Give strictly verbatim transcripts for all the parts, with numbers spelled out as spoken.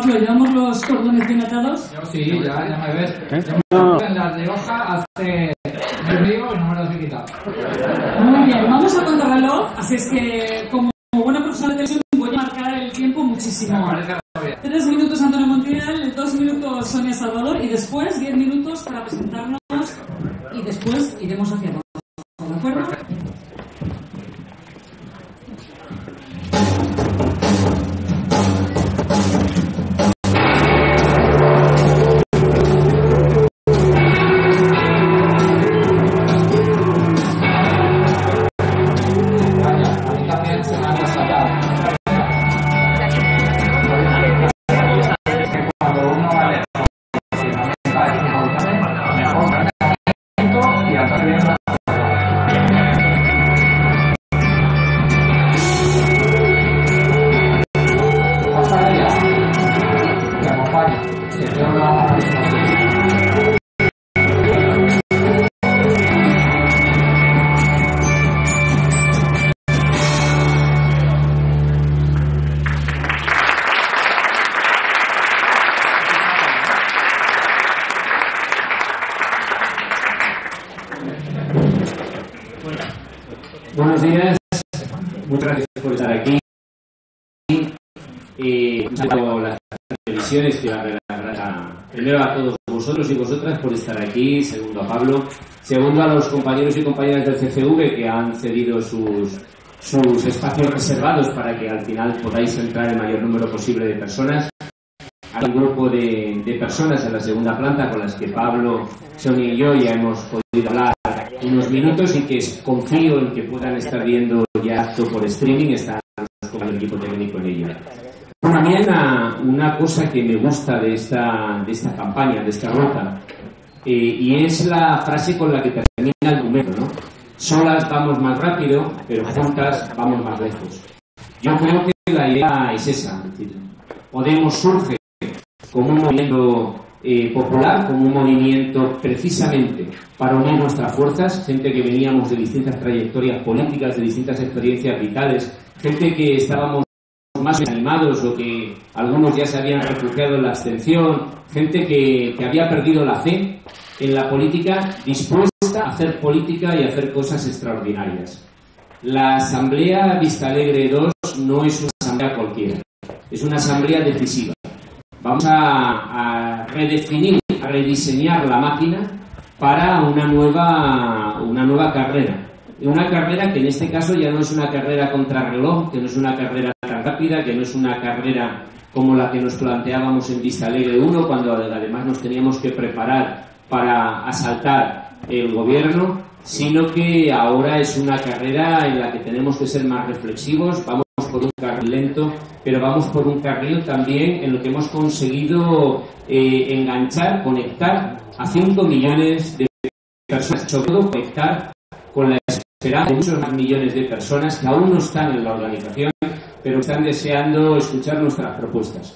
Pablo, ¿llevamos los cordones bien atados? Yo sí, ya, ya me ves. ¿Eh? Yo me las de hoja hace mes mío y no me las he quitado. Muy bien, vamos a contrarreloj, así es que como buena profesora de televisión voy a marcar el tiempo muchísimo. Me parece bien. Tres minutos Antonio Montiel, dos minutos Sonia Salvador y después diez minutos para presentarnos y después iremos hacia abajo. ¿De acuerdo? Buenos días, muchas gracias por estar aquí. Eh, un saludo a las televisiones, que la verdad, primero a todos vosotros y vosotras por estar aquí, segundo a Pablo, segundo a los compañeros y compañeras del C C V que han cedido sus, sus espacios reservados para que al final podáis entrar el mayor número posible de personas. Hay un grupo de, de personas en la segunda planta con las que Pablo, Sonia y yo ya hemos podido hablar unos minutos y que confío en que puedan estar viendo ya esto por streaming, están con el equipo técnico en ello. También una, una cosa que me gusta de esta, de esta campaña, de esta ruta, eh, y es la frase con la que termina el número, ¿no? Solas vamos más rápido, pero juntas vamos más lejos. Yo creo que la idea es esa, es decir, Podemos surge como un movimiento Eh, popular, como un movimiento precisamente para unir nuestras fuerzas, gente que veníamos de distintas trayectorias políticas, de distintas experiencias vitales, gente que estábamos más animados o que algunos ya se habían refugiado en la abstención, gente que, que había perdido la fe en la política, dispuesta a hacer política y a hacer cosas extraordinarias. La Asamblea Vistalegre dos no es una asamblea cualquiera, es una asamblea decisiva. Vamos a, a redefinir, a rediseñar la máquina para una nueva, una nueva carrera. Una carrera que en este caso ya no es una carrera contrarreloj, que no es una carrera tan rápida, que no es una carrera como la que nos planteábamos en Vistalegre uno, cuando además nos teníamos que preparar para asaltar el gobierno, sino que ahora es una carrera en la que tenemos que ser más reflexivos. Vamos por un carril lento, pero vamos por un carril también en lo que hemos conseguido eh, enganchar, conectar a cinco millones de personas, sobre todo conectar con la esperanza de muchos más millones de personas que aún no están en la organización, pero están deseando escuchar nuestras propuestas.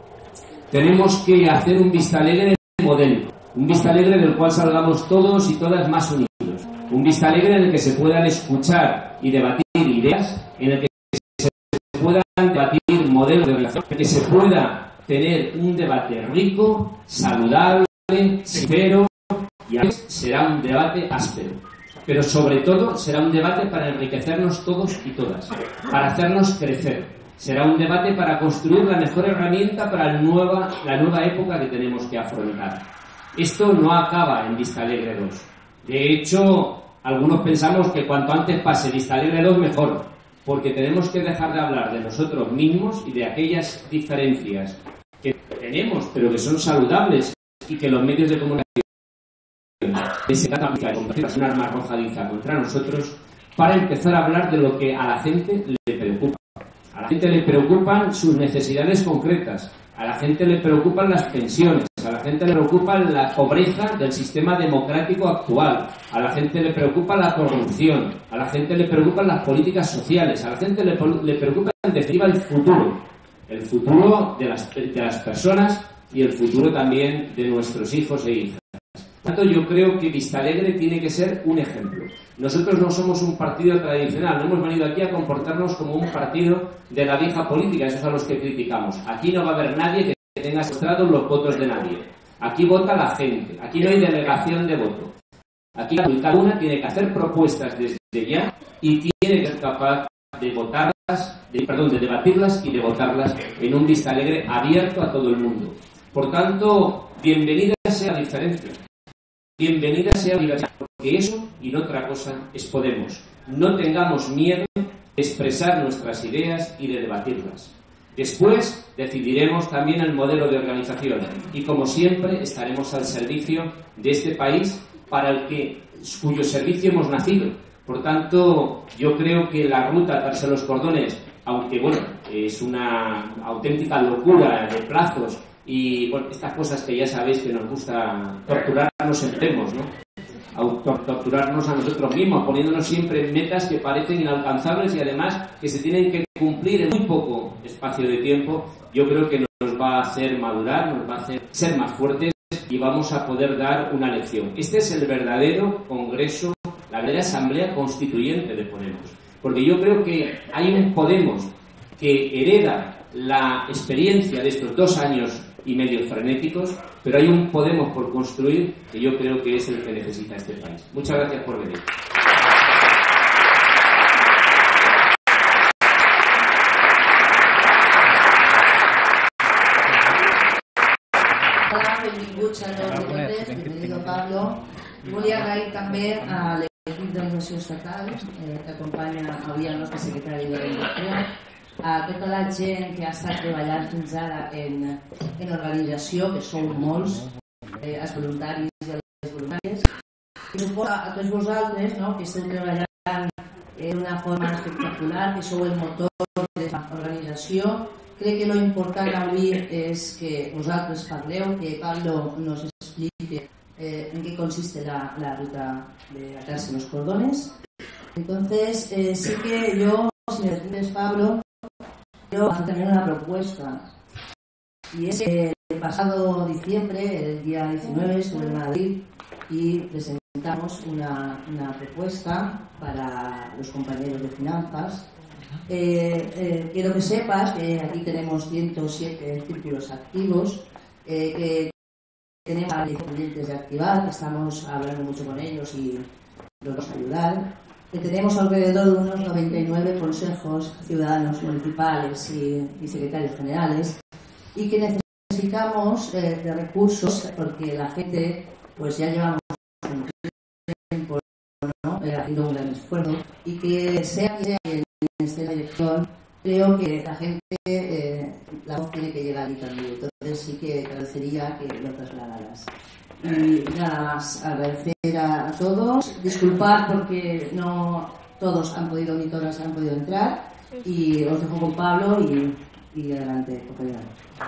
Tenemos que hacer un Vistalegre modelo, un Vistalegre del cual salgamos todos y todas más unidos, un Vistalegre en el que se puedan escuchar y debatir ideas, en el que puedan debatir modelos de relación, que se pueda tener un debate rico, saludable, sincero, y a veces será un debate áspero, pero sobre todo será un debate para enriquecernos todos y todas, para hacernos crecer. Será un debate para construir la mejor herramienta para la nueva, la nueva época que tenemos que afrontar. Esto no acaba en Vistalegre dos. De hecho, algunos pensamos que cuanto antes pase Vistalegre dos mejor, porque tenemos que dejar de hablar de nosotros mismos y de aquellas diferencias que tenemos, pero que son saludables y que los medios de comunicación se tratan de convertir en un arma arrojadiza contra nosotros, para empezar a hablar de lo que a la gente le preocupa. A la gente le preocupan sus necesidades concretas, a la gente le preocupan las pensiones, a la gente le preocupa la pobreza del sistema democrático actual, a la gente le preocupa la corrupción, a la gente le preocupan las políticas sociales, a la gente le, le preocupa en definitiva el futuro, el futuro de las, de las personas y el futuro también de nuestros hijos e hijas. Por tanto, yo creo que Vistalegre tiene que ser un ejemplo. Nosotros no somos un partido tradicional, no hemos venido aquí a comportarnos como un partido de la vieja política, esos a los que criticamos. Aquí no va a haber nadie que tenga secuestrados los votos de nadie. Aquí vota la gente, aquí no hay delegación de voto. Aquí cada una tiene que hacer propuestas desde ya y tiene que ser capaz de votarlas, de, perdón, de debatirlas y de votarlas en un Vista Alegre abierto a todo el mundo. Por tanto, bienvenida sea la diferencia, bienvenida sea la diversidad, porque eso y no otra cosa es Podemos. No tengamos miedo de expresar nuestras ideas y de debatirlas. Después decidiremos también el modelo de organización y, como siempre, estaremos al servicio de este país para el que, cuyo servicio hemos nacido. Por tanto, yo creo que la ruta atarse los cordones, aunque bueno, es una auténtica locura de plazos y bueno, estas cosas que ya sabéis que nos gusta torturarnos en demos, ¿no? Torturarnos a nosotros mismos, poniéndonos siempre metas que parecen inalcanzables y además que se tienen que cumplir en muy poco espacio de tiempo. Yo creo que nos va a hacer madurar, nos va a hacer ser más fuertes y vamos a poder dar una lección. Este es el verdadero Congreso, la verdadera Asamblea Constituyente de Podemos, porque yo creo que hay un Podemos que hereda la experiencia de estos dos años y medio frenéticos, pero hay un Podemos por construir que yo creo que es el que necesita este país. Muchas gracias por venir. Hola, benvinguts a tots i totes, bienvenido Pablo. Volia agrair també a l'equip d'organització estatal eh, que acompanya avui el nostre secretari d'Organització, a tota la gent que ha estat treballant fins ara en, en l'organització, que sou molts, eh, els voluntaris i les voluntàries, i suposo a tots vosaltres, no, que esteu treballant d'una forma espectacular, que sou el motor de l'organització. Crec que lo important avui és que vosaltres parleu, que Pablo nos explique eh, en qué consiste la, la ruta de atarse los cordones. Entonces, eh, sí que yo, si me permites, Pablo, quiero hacer también una propuesta. Y es que el pasado diciembre, el día diecinueve, estuve en Madrid y presentamos una, una propuesta para los compañeros de finanzas. Eh, eh, quiero que sepas que aquí tenemos ciento siete círculos activos, eh, que tenemos a los clientes de activar, que estamos hablando mucho con ellos y los vamos a ayudar. Que tenemos alrededor de unos noventa y nueve consejos ciudadanos municipales y, y secretarios generales, y que necesitamos eh, de recursos porque la gente, pues ya llevamos un tiempo, ¿no?, eh, haciendo un gran esfuerzo, y que sea quien sea en esta dirección, creo que la gente, eh, la voz tiene que llegar ahí también. Entonces sí que agradecería que lo trasladaras. Y nada más, agradecer a todos, disculpad porque no todos han podido ni todas han podido entrar, y os dejo con Pablo y, y adelante, compañero.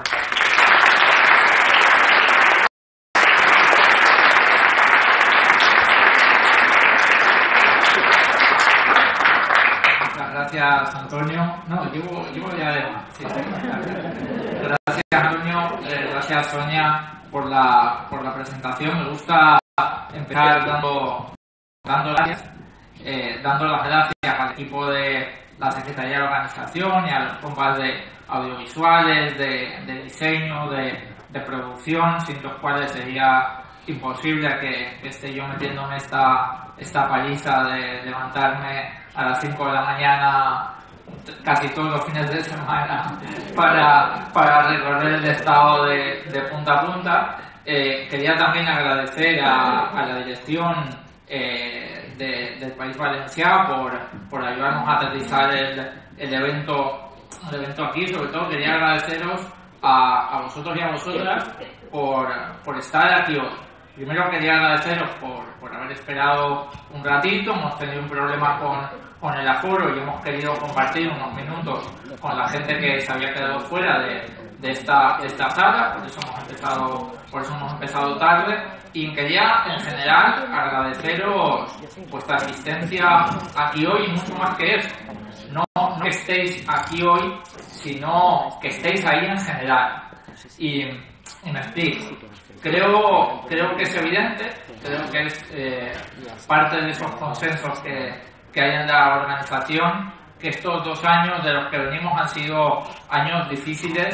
Gracias, Antonio. No, llevo, llevo ya de más. Sí, sí. Gracias, Antonio. Eh, gracias, Sonia, por la, por la presentación. Me gusta empezar dando, dando, gracias, eh, dando las gracias al equipo de la Secretaría de Organización y a los compas de audiovisuales, de, de diseño, de, de producción, sin los cuales sería imposible que, que esté yo metiéndome esta, esta paliza de levantarme a las cinco de la mañana casi todos los fines de semana para, para recorrer el estado de, de punta a punta. Eh, quería también agradecer a, a la dirección eh, de, del País Valencià por, por ayudarnos a aterrizar el, el, evento, el evento aquí. Sobre todo quería agradeceros a, a vosotros y a vosotras por, por estar aquí hoy. Primero quería agradeceros por, por haber esperado un ratito. Hemos tenido un problema con, con el aforo y hemos querido compartir unos minutos con la gente que se había quedado fuera de, de, esta, de esta sala. Por eso hemos empezado, por eso hemos empezado tarde. Y quería en general agradeceros vuestra asistencia aquí hoy y mucho más que eso. No, no que estéis aquí hoy, sino que estéis ahí en general. Y, y me explico. Creo, creo que es evidente, creo que es eh, parte de esos consensos que, que hay en la organización, que estos dos años de los que venimos han sido años difíciles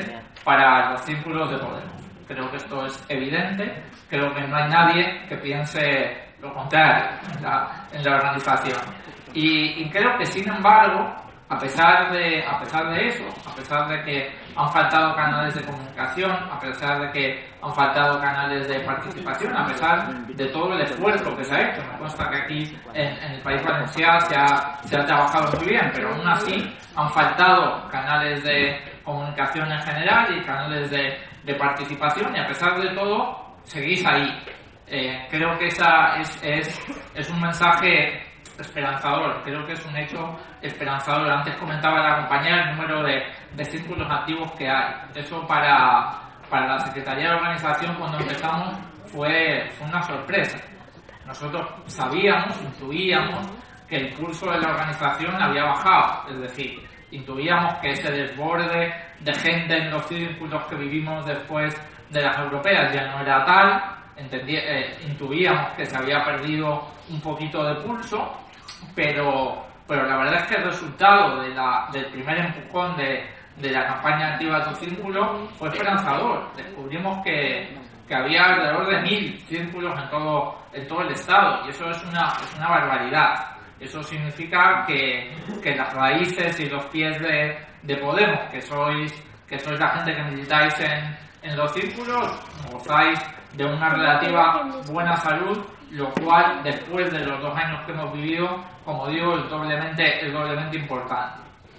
para los círculos de Podemos. Creo que esto es evidente, creo que no hay nadie que piense lo contrario en la, en la organización. Y, y creo que, sin embargo, a pesar, de, a pesar de eso, a pesar de que han faltado canales de comunicación, a pesar de que han faltado canales de participación, a pesar de todo el esfuerzo que se ha hecho, me consta que aquí en, en el País Valenciano se ha, se ha trabajado muy bien, pero aún así han faltado canales de comunicación en general y canales de, de participación, y a pesar de todo seguís ahí. Eh, creo que esa es, es, es un mensaje esperanzador, creo que es un hecho esperanzador. Antes comentaba la compañera el número de, de círculos activos que hay. Eso para, para la Secretaría de Organización, cuando empezamos, fue, fue una sorpresa. Nosotros sabíamos, intuíamos que el pulso de la organización había bajado, es decir, intuíamos que ese desborde de gente en los círculos que vivimos después de las europeas ya no era tal. Entendí, eh, intuíamos que se había perdido un poquito de pulso, pero, pero la verdad es que el resultado de la, del primer empujón de, de la campaña Activa tu Círculo fue esperanzador. Descubrimos que, que había alrededor de mil círculos en todo, en todo el estado, y eso es una, es una barbaridad. Eso significa que, que las raíces y los pies de, de Podemos, que sois, que sois la gente que militáis en, en los círculos, gozáis de una relativa buena salud, lo cual, después de los dos años que hemos vivido, como digo, es doblemente, es doblemente importante.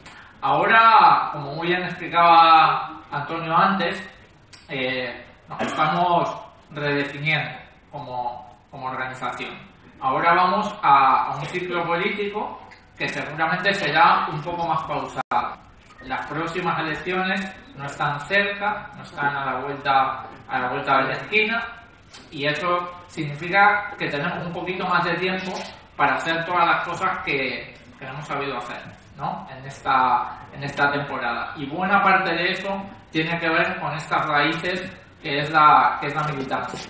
Ahora, como muy bien explicaba Antonio antes, eh, nos estamos redefiniendo como, como organización. Ahora vamos a, a un ciclo político que seguramente será un poco más pausado. Las próximas elecciones no están cerca, no están a la vuelta, a la vuelta de la esquina, y eso significa que tenemos un poquito más de tiempo para hacer todas las cosas que, que no hemos sabido hacer, ¿no? en, esta, en esta temporada. Y buena parte de eso tiene que ver con estas raíces que es la, que es la militancia.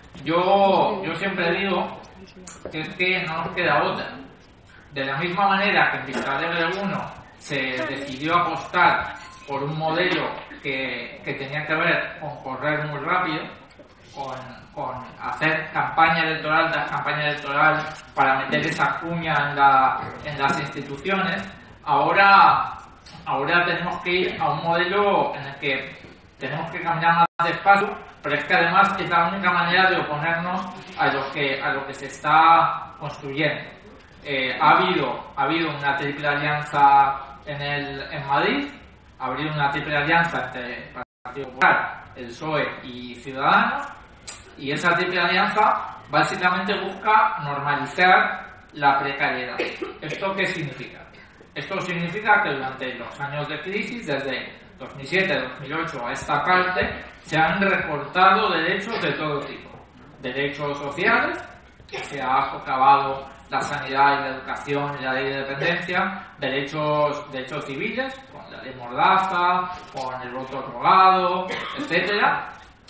Yo, yo siempre digo que es que no nos queda otra. De la misma manera que en Vistalegre uno se decidió apostar por un modelo que, que tenía que ver con correr muy rápido, con, con hacer campaña electoral tras campaña electoral para meter esa cuña en, la, en las instituciones, ahora, ahora tenemos que ir a un modelo en el que tenemos que caminar más despacio, pero es que además es la única manera de oponernos a lo que, a lo que se está construyendo. Eh, ha, habido, ha habido una triple alianza en, el, en Madrid, ha habido una triple alianza entre el Partido Popular, el P S O E y Ciudadanos, y esa triple alianza básicamente busca normalizar la precariedad. ¿Esto qué significa? Esto significa que durante los años de crisis, desde dos mil siete dos mil ocho a esta parte, se han recortado derechos de todo tipo. Derechos sociales, se ha socavado la sanidad y la educación y la ley de dependencia, derechos, derechos civiles, con la ley Mordaza, con el voto rogado, etcétera,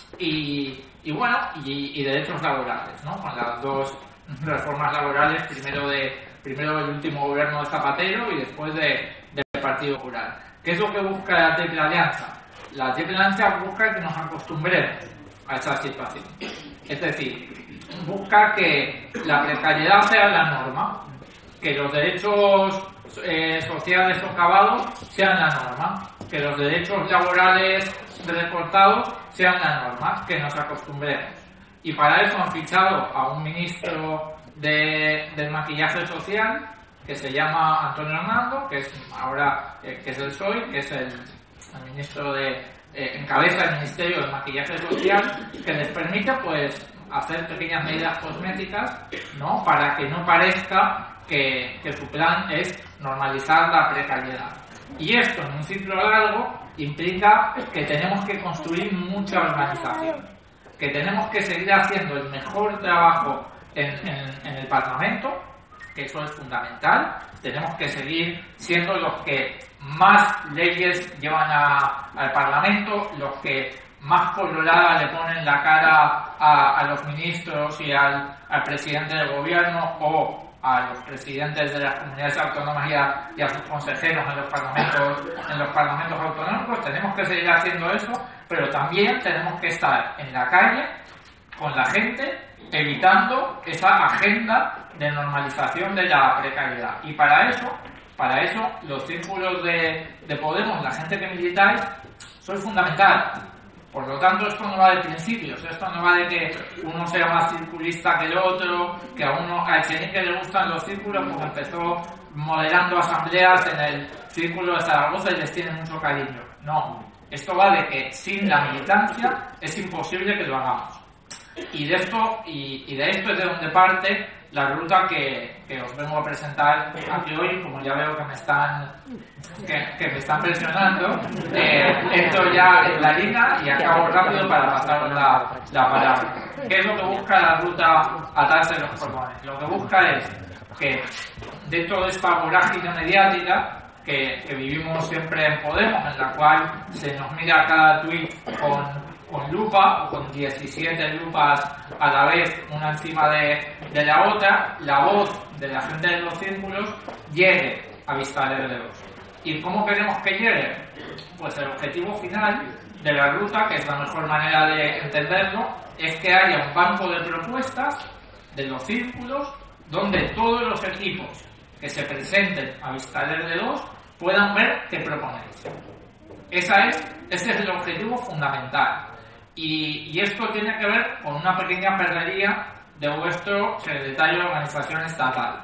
y, y bueno, y, y derechos laborales, ¿no? Con las dos reformas laborales, primero de primero del último gobierno de Zapatero y después de, del Partido Popular. ¿Qué es lo que busca la Triple Alianza? La Triple Alianza busca que nos acostumbremos a esa situación. Es decir, busca que la precariedad sea la norma, que los derechos eh, sociales socavados sean la norma, que los derechos laborales recortados sean la norma, que nos acostumbremos. Y para eso han fichado a un ministro de, del maquillaje social que se llama Antonio Hernando, que es ahora eh, que es del P S O E, que es el, el ministro de eh, encabeza el Ministerio del Maquillaje Social, que les permite pues hacer pequeñas medidas cosméticas, ¿no? Para que no parezca que, que su plan es normalizar la precariedad. Y esto en un ciclo largo implica que tenemos que construir mucha organización, que tenemos que seguir haciendo el mejor trabajo en, en, en el Parlamento, que eso es fundamental. Tenemos que seguir siendo los que más leyes llevan a, al Parlamento, los que más colorada le ponen la cara a, a los ministros y al, al presidente del gobierno o a los presidentes de las comunidades autónomas y a, y a sus consejeros en los parlamentos en los parlamentos autonómicos. Tenemos que seguir haciendo eso pero también tenemos que estar en la calle con la gente, evitando esa agenda de normalización de la precariedad. Y para eso, para eso los círculos de, de Podemos, la gente que militáis, sois fundamental. Por lo tanto, esto no va de principios, esto no va de que uno sea más circulista que el otro, que a uno, a Echenique le gustan los círculos, pues empezó moderando asambleas en el círculo de Zaragoza y les tiene mucho cariño. No, esto va de que sin la militancia es imposible que lo hagamos. Y de esto, y, y de esto es de donde parte la ruta que, que os vengo a presentar aquí hoy. Como ya veo que me están que, que me están presionando, eh, entro ya en la línea y acabo rápido para pasaros la, la palabra. ¿Qué es lo que busca la ruta Atarse los cordones? Lo que busca es que dentro de esta vorágine mediática que, que vivimos siempre en Podemos, en la cual se nos mira cada tuit con con lupa o con diecisiete lupas a la vez, una encima de, de la otra, la voz de la gente de los círculos llegue a Vistalegre de dos. ¿Y cómo queremos que llegue? Pues el objetivo final de la ruta, que es la mejor manera de entenderlo, es que haya un banco de propuestas de los círculos donde todos los equipos que se presenten a Vistalegre de dos puedan ver qué proponéis. Esa es, ese es el objetivo fundamental. Y, y esto tiene que ver con una pequeña perrería de vuestro secretario de organización estatal,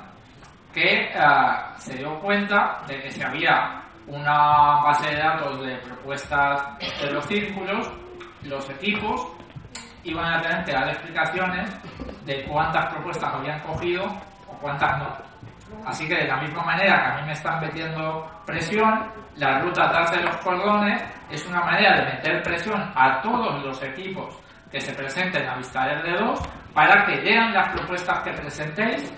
que uh, se dio cuenta de que si había una base de datos de propuestas de los círculos, los equipos iban a tener que dar explicaciones de cuántas propuestas habían cogido o cuántas no. Así que de la misma manera que a mí me están metiendo presión, la ruta Atarse de los cordones es una manera de meter presión a todos los equipos que se presenten a Vistalegre de dos para que lean las propuestas que presentéis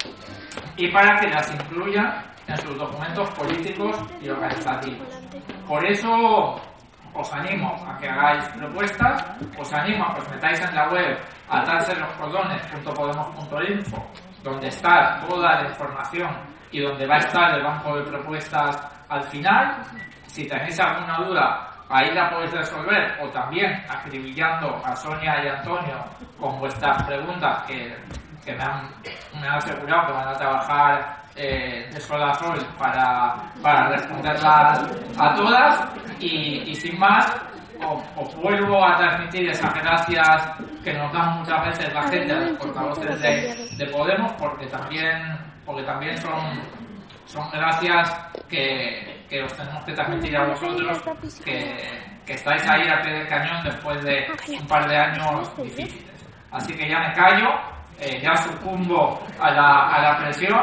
y para que las incluyan en sus documentos políticos y organizativos. Por eso os animo a que hagáis propuestas, os animo a que os metáis en la web atarse los cordones punto podemos punto info, donde está toda la información y donde va a estar el banco de propuestas al final. Si tenéis alguna duda, ahí la podéis resolver, o también acribillando a Sonia y Antonio con vuestras preguntas, que, que me, han, me han asegurado que van a trabajar eh, de sol a sol para, para responderlas a todas. Y, y sin más, os, os vuelvo a transmitir esas gracias que nos dan muchas veces la gente, los portavoces de, de Podemos, porque también, porque también son, son gracias que, que os tenemos que transmitir a vosotros, que, que estáis ahí a pie del cañón después de un par de años difíciles. Así que ya me callo, eh, ya sucumbo a la, a la presión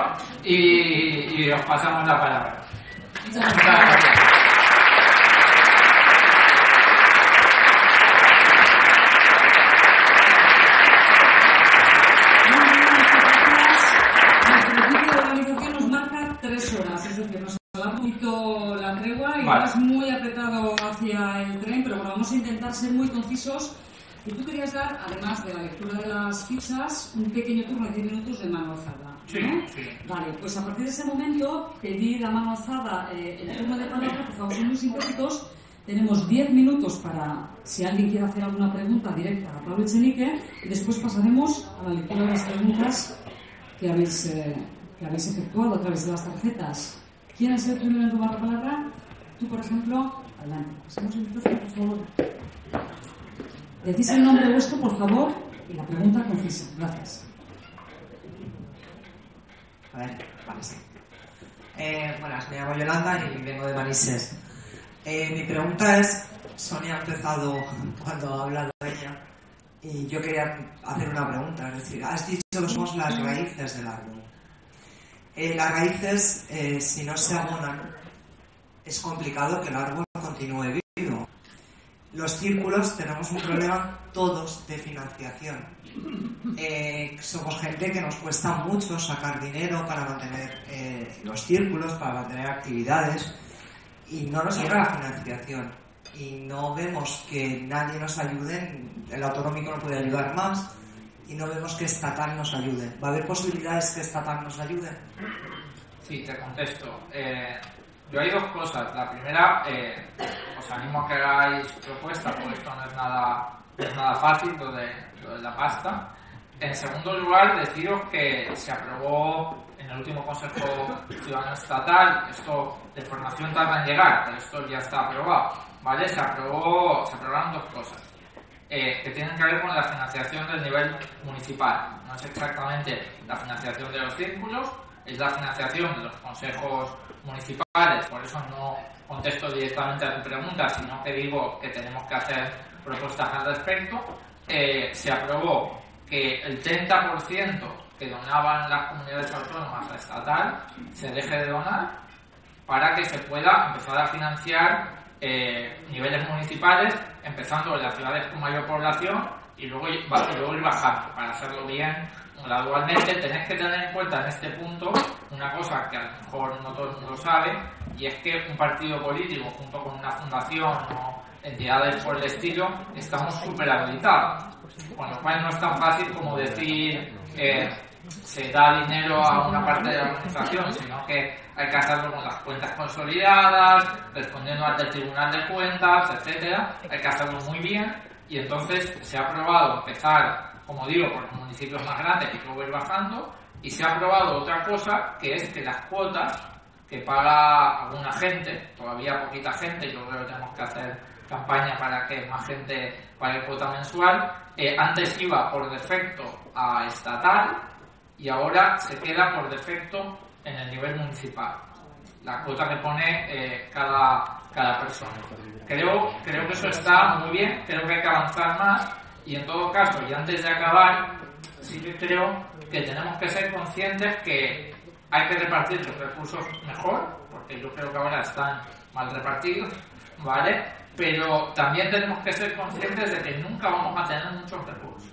y, y os pasamos la palabra. Muchas gracias. La tregua y vale. Vas muy apretado hacia el tren, pero bueno, vamos a intentar ser muy concisos. Y tú querías dar, además de la lectura de las fichas, un pequeño turno de diez minutos de mano alzada, ¿no? Sí, sí. Vale, pues a partir de ese momento pedí la mano alzada, eh, el turno de palabra, por favor, son muy sintéticos. Tenemos diez minutos para, si alguien quiere hacer alguna pregunta directa a Pablo Echenique, y después pasaremos a la lectura de las preguntas que habéis, eh, que habéis efectuado a través de las tarjetas. ¿Quién es el primero en tomar la palabra? Tú, por ejemplo, adelante. Pasemos el micrófono, por favor. Decís el nombre vuestro, por favor, y la pregunta concisa. Gracias. A ver, vale, sí. Eh, buenas, me llamo Yolanda y vengo de Manises. Eh, mi pregunta es, Sonia ha empezado cuando ha hablado ella, y yo quería hacer una pregunta. Es decir, has dicho que somos las raíces del árbol. Eh, las raíces, eh, si no se abonan, es complicado que el árbol continúe vivo. Los círculos tenemos un problema todos de financiación. Eh, somos gente que nos cuesta mucho sacar dinero para mantener eh, los círculos, para mantener actividades, y no nos llega la financiación. Y no vemos que nadie nos ayude, el autonómico no puede ayudar más, y no vemos que estatal nos ayude. ¿Va a haber posibilidades que estatal nos ayude? Sí, te contesto. Eh, yo hay dos cosas. La primera, eh, os animo a que hagáis propuestas, porque esto no es nada, no es nada fácil, lo de, lo de la pasta. En segundo lugar, deciros que se aprobó en el último Consejo Ciudadano Estatal, esto de formación tarda en llegar, pero esto ya está aprobado, ¿vale? Se aprobó, se aprobaron dos cosas. Eh, que tienen que ver con la financiación del nivel municipal. No es exactamente la financiación de los círculos, es la financiación de los consejos municipales. Por eso no contesto directamente a tu pregunta, sino que digo que tenemos que hacer propuestas al respecto. Eh, se aprobó que el treinta por ciento que donaban las comunidades autónomas a estatal se deje de donar para que se pueda empezar a financiar Eh, niveles municipales, empezando en las ciudades con mayor población y luego, y luego ir bajando para hacerlo bien gradualmente. Tenéis que tener en cuenta en este punto una cosa que a lo mejor no todo el mundo sabe, y es que un partido político junto con una fundación o entidades por el estilo estamos súper habilitados, con lo cual no es tan fácil como decir eh, se da dinero a una parte de la organización, sino que hay que hacerlo con las cuentas consolidadas, respondiendo ante el Tribunal de Cuentas, etcétera. Hay que hacerlo muy bien, y entonces se ha aprobado empezar, como digo, por los municipios más grandes y luego ir bajando, y se ha aprobado otra cosa, que es que las cuotas que paga alguna gente, todavía poquita gente, yo creo que tenemos que hacer campaña para que más gente pague cuota mensual, eh, antes iba por defecto a estatal y ahora se queda por defecto en el nivel municipal, la cuota que pone eh, cada, cada persona. Creo, creo que eso está muy bien, creo que hay que avanzar más, y en todo caso, y antes de acabar, sí que creo que tenemos que ser conscientes que hay que repartir los recursos mejor, porque yo creo que ahora están mal repartidos, ¿vale? Pero también tenemos que ser conscientes de que nunca vamos a tener muchos recursos.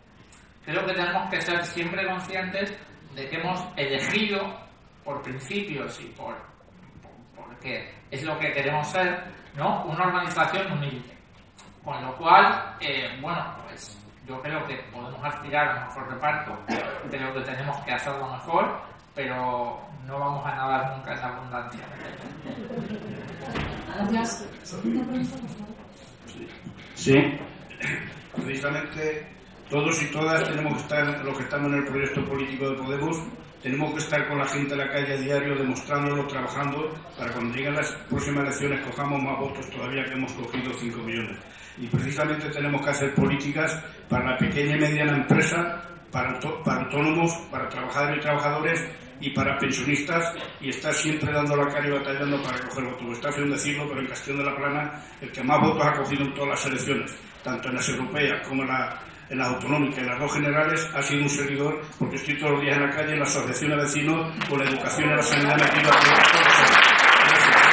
Creo que tenemos que ser siempre conscientes de que hemos elegido por principios y por, por porque es lo que queremos ser, ¿no? Una organización humilde. Con lo cual, eh, bueno, pues yo creo que podemos aspirar a un mejor reparto, creo que tenemos que hacerlo mejor, pero no vamos a nadar nunca en la abundancia. Gracias. Sí, precisamente todos y todas tenemos que estar, los que estamos en el proyecto político de Podemos, tenemos que estar con la gente en la calle a diario, demostrándolo, trabajando, para cuando lleguen las próximas elecciones cojamos más votos todavía, que hemos cogido cinco millones. Y precisamente tenemos que hacer políticas para la pequeña y mediana empresa, para, para autónomos, para trabajadores y trabajadores y para pensionistas, y estar siempre dando la cara y batallando para coger votos. Está feo decirlo, pero en Castellón de la Plana el que más votos ha cogido en todas las elecciones, tanto en las europeas como en, la, en las autonómicas, en las dos generales, ha sido un servidor, porque estoy todos los días en la calle, en la asociación de vecinos, con la educación y la sanidad nativa. Gracias.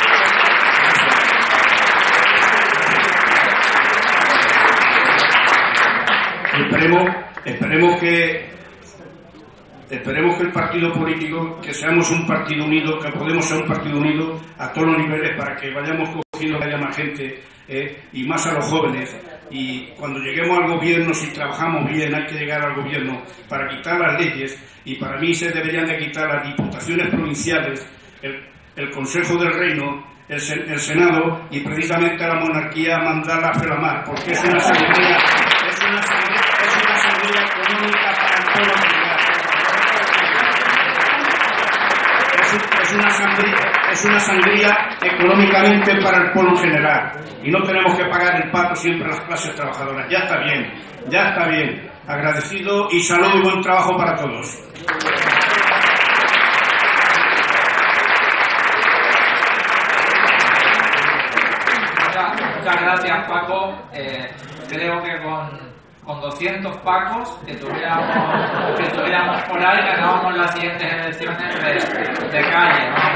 Esperemos, esperemos que esperemos que el partido político, que seamos un partido unido, que podemos ser un partido unido a todos los niveles, para que vayamos cogiendo que haya más gente eh, y más a los jóvenes. Y cuando lleguemos al gobierno, si trabajamos bien, hay que llegar al gobierno para quitar las leyes, y para mí se deberían de quitar las diputaciones provinciales, el, el Consejo del Reino, el, el Senado, y precisamente a la monarquía mandarla a felamar, porque es una sangría, es una sangría, es una sangría económica para el pueblo general. Es una sangría, es una sangría económicamente para el pueblo en general, y no tenemos que pagar el pato siempre a las clases trabajadoras. Ya está bien, ya está bien. Agradecido y saludo y buen trabajo para todos. Muchas, muchas gracias, Paco. Eh, creo que con con doscientos Pacos que tuviéramos, que tuviéramos por ahí, ganábamos las siguientes elecciones de, de calle, ¿no?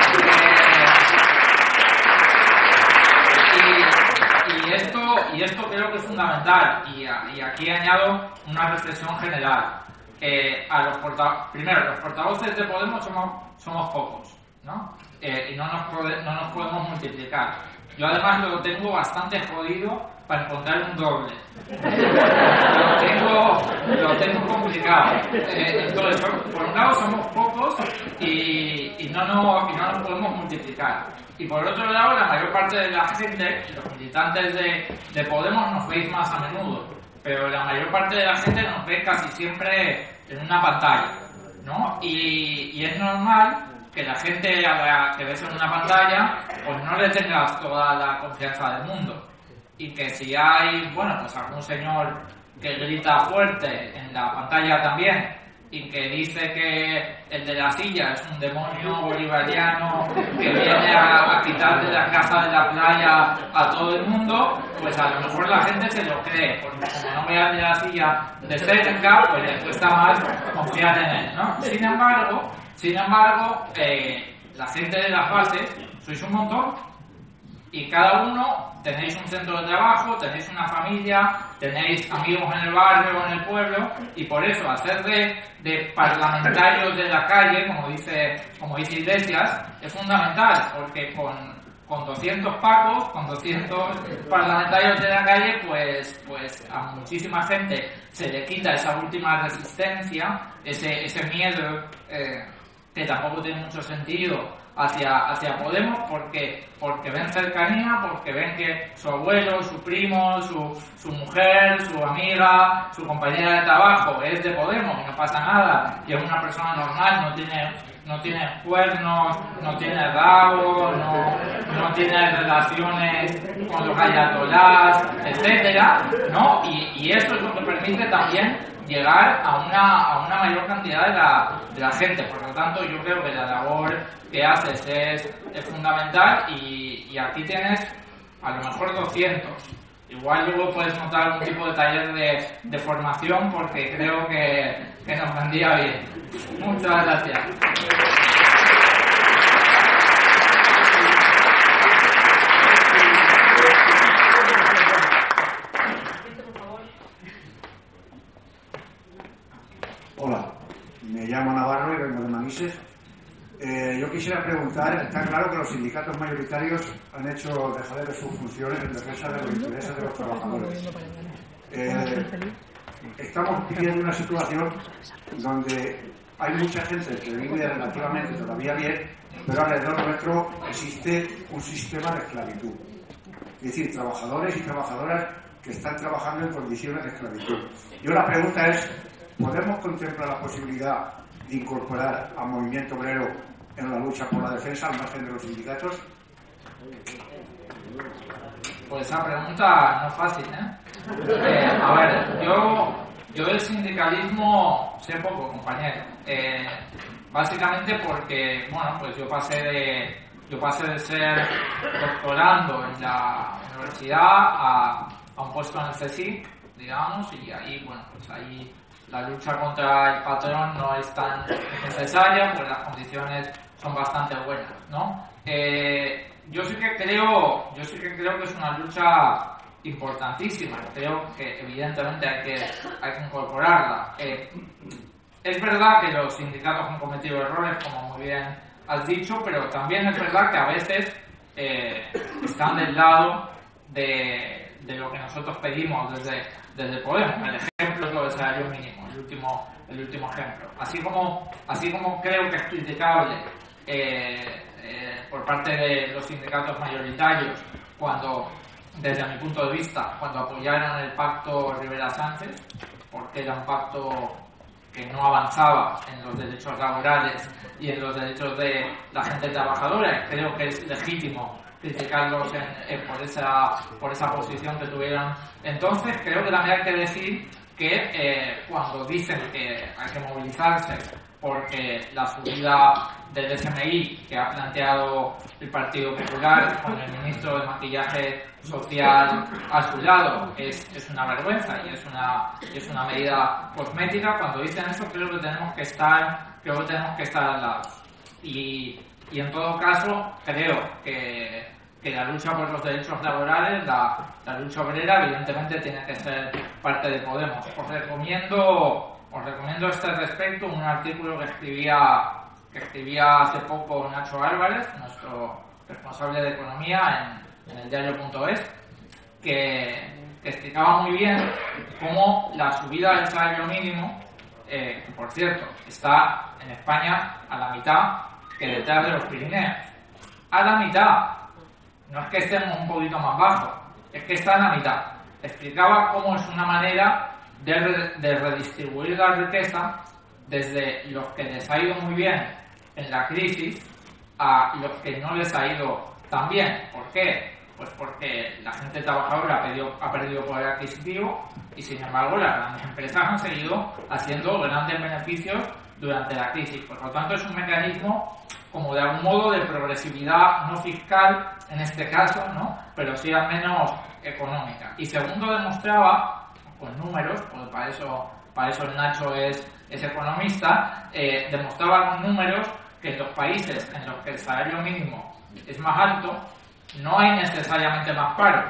Eh, y, y, esto, y esto creo que es fundamental, y, y aquí añado una reflexión general. Eh, a los porta, primero, los portavoces de Podemos somos, somos pocos, ¿no? Eh, y no nos, pode, no nos podemos multiplicar. Yo además lo tengo bastante jodido para encontrar un doble. Lo tengo, lo tengo complicado. Eh, entonces, por, por un lado somos pocos, hijos y, y, no, no, y no nos podemos multiplicar. Y por otro lado, la mayor parte de la gente, los militantes de, de Podemos, nos veis más a menudo, pero la mayor parte de la gente nos ve casi siempre en una pantalla, ¿no? Y, y es normal que la gente a la que ves en una pantalla, pues no le tengas toda la confianza del mundo. Y que si hay, bueno, pues algún señor que grita fuerte en la pantalla también y que dice que el de la silla es un demonio bolivariano que viene a, a quitar de la casa de la playa a todo el mundo, pues a lo mejor la gente se lo cree, porque como no ve al de la silla de cerca, pues le cuesta más confiar en él, ¿no? Sin embargo, sin embargo, eh, la gente de las bases sois un montón y cada uno tenéis un centro de trabajo, tenéis una familia, tenéis amigos en el barrio o en el pueblo, y por eso hacer de, de parlamentarios de la calle, como dice, como dice Iglesias, es fundamental, porque con, con doscientos pacos, con doscientos parlamentarios de la calle, pues, pues a muchísima gente se le quita esa última resistencia, ese, ese miedo eh, que tampoco tiene mucho sentido hacia, hacia Podemos, porque, porque ven cercanía, porque ven que su abuelo, su primo, su, su mujer, su amiga, su compañera de trabajo es de Podemos y no pasa nada, y es una persona normal, no tiene, no tiene cuernos, no tiene rabo, no, no tiene relaciones con los ayatolás, etcétera, ¿no? Y, y eso es lo que permite también llegar a una, a una mayor cantidad de la, de la gente. Por lo tanto, yo creo que la labor que haces es, es fundamental y, y aquí tienes a lo mejor doscientos. Igual luego puedes montar un tipo de taller de, de formación porque creo que, que nos vendría bien. Muchas gracias. Hola, me llamo Navarro y vengo de Manises. Eh, yo quisiera preguntar, está claro que los sindicatos mayoritarios han hecho dejar de sus funciones en defensa de los intereses de los trabajadores. Eh, estamos viviendo una situación donde hay mucha gente que vive relativamente todavía bien, pero alrededor nuestro existe un sistema de esclavitud. Es decir, trabajadores y trabajadoras que están trabajando en condiciones de esclavitud. Yo la pregunta es, ¿podemos contemplar la posibilidad de incorporar al movimiento obrero en la lucha por la defensa al margen de los sindicatos? Pues esa pregunta no es fácil, ¿eh? eh a ver, yo, yo del sindicalismo sé poco, compañero. Eh, básicamente porque, bueno, pues yo pasé de, yo pasé de ser doctorando en la universidad a, a un puesto en el CSIC, digamos, y ahí, bueno, pues ahí la lucha contra el patrón no es tan necesaria, pues las condiciones son bastante buenas, ¿no? Eh, yo sí que creo, yo sí que creo que es una lucha importantísima. Creo que evidentemente hay que, hay que incorporarla. Eh, es verdad que los sindicatos han cometido errores, como muy bien has dicho, pero también es verdad que a veces eh, están del lado de, de lo que nosotros pedimos desde, desde Podemos. El ejemplo es lo del salario mínimo, el último, el último ejemplo. Así como, así como creo que es criticable eh, eh, por parte de los sindicatos mayoritarios cuando, desde mi punto de vista, cuando apoyaron el pacto Rivera-Sánchez, porque era un pacto que no avanzaba en los derechos laborales y en los derechos de la gente trabajadora. Creo que es legítimo criticarlos en, en, por, esa, por esa posición que tuvieron. Entonces, creo que también hay que decir que eh, cuando dicen que hay que movilizarse porque la subida del S M I que ha planteado el Partido Popular con el ministro de Maquillaje Social a su lado es, es una vergüenza y es una, es una medida cosmética, cuando dicen eso creo que tenemos que estar, creo que tenemos que estar al lado. Y, y en todo caso creo que, que la lucha por los derechos laborales, la, la lucha obrera, evidentemente tiene que ser parte de Podemos. Os recomiendo, os recomiendo a este respecto un artículo que escribía, que escribía hace poco Nacho Álvarez, nuestro responsable de economía en, en el diario punto es, que, que explicaba muy bien cómo la subida del salario mínimo eh, que por cierto, está en España a la mitad que detrás de los Pirineos. A la mitad. No es que estemos un poquito más bajo, es que está en la mitad. Explicaba cómo es una manera de, re, de redistribuir la riqueza desde los que les ha ido muy bien en la crisis a los que no les ha ido tan bien. ¿Por qué? Pues porque la gente trabajadora ha perdido, ha perdido poder adquisitivo y sin embargo las grandes empresas han seguido haciendo grandes beneficios durante la crisis. Por lo tanto es un mecanismo como de algún modo de progresividad no fiscal en este caso, ¿no? Pero sí al menos económica. Y segundo, demostraba con números, porque para eso, para eso el Nacho es, es economista, eh, demostraba con números que en los países en los que el salario mínimo es más alto no hay necesariamente más paro,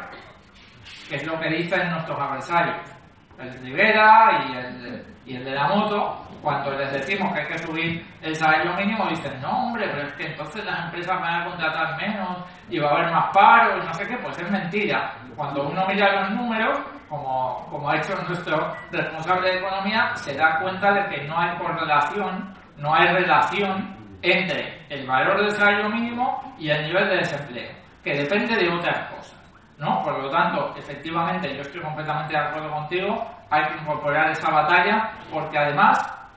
que es lo que dicen nuestros adversarios, el Rivera y el, y el de la moto. Cuando les decimos que hay que subir el salario mínimo, dicen, no, hombre, pero es que entonces las empresas van a contratar menos y va a haber más paro y no sé qué. Pues es mentira. Cuando uno mira los números, como, como ha hecho nuestro responsable de economía, se da cuenta de que no hay correlación, no hay relación entre el valor del salario mínimo y el nivel de desempleo, que depende de otras cosas, ¿no? Por lo tanto, efectivamente, yo estoy completamente de acuerdo contigo, hay que incorporar esa batalla, porque además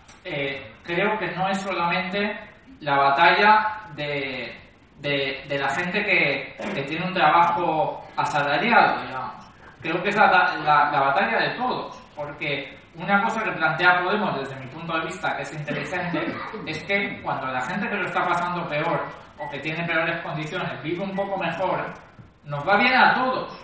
eh, creo que no es solamente la batalla de, de, de la gente que, que tiene un trabajo asalariado, digamos. Creo que es la, la, la batalla de todos, porque una cosa que plantea Podemos desde mi punto de vista que es inteligente es que cuando la gente que lo está pasando peor o que tiene peores condiciones vive un poco mejor, nos va bien a todos,